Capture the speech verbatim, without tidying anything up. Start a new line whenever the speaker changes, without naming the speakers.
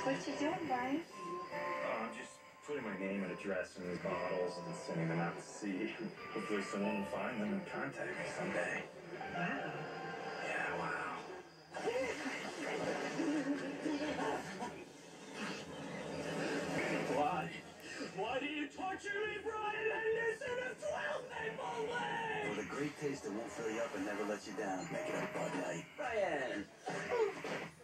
What you doing, Brian?
Oh, I'm just putting my name and address in these bottles and sending them out to sea. Hopefully someone will find them and contact me someday.
Wow.
Yeah, wow. Why? Why do you torture me, Brian? I listen to twelve people live!
With a great taste that won't fill you up and never let you down. Make it up, Bud Light.
Brian!